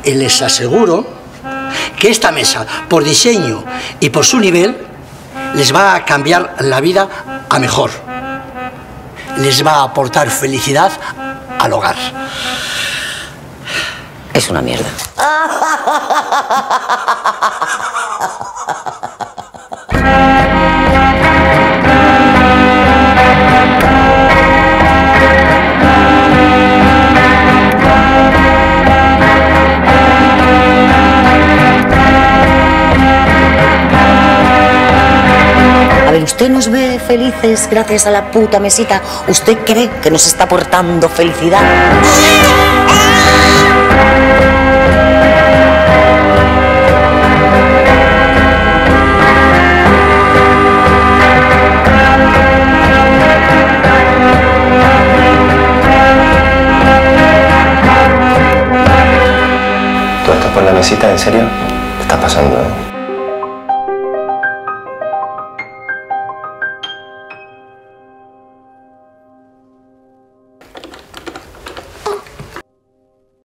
Y les aseguro que esta mesa, por diseño y por su nivel, les va a cambiar la vida a mejor. Les va a aportar felicidad al hogar. Es una mierda. A ver, ¿usted nos ve felices gracias a la puta mesita? ¿Usted cree que nos está aportando felicidad? ¿Tú estás por la mesita, en serio? Te estás pasando, ¿eh?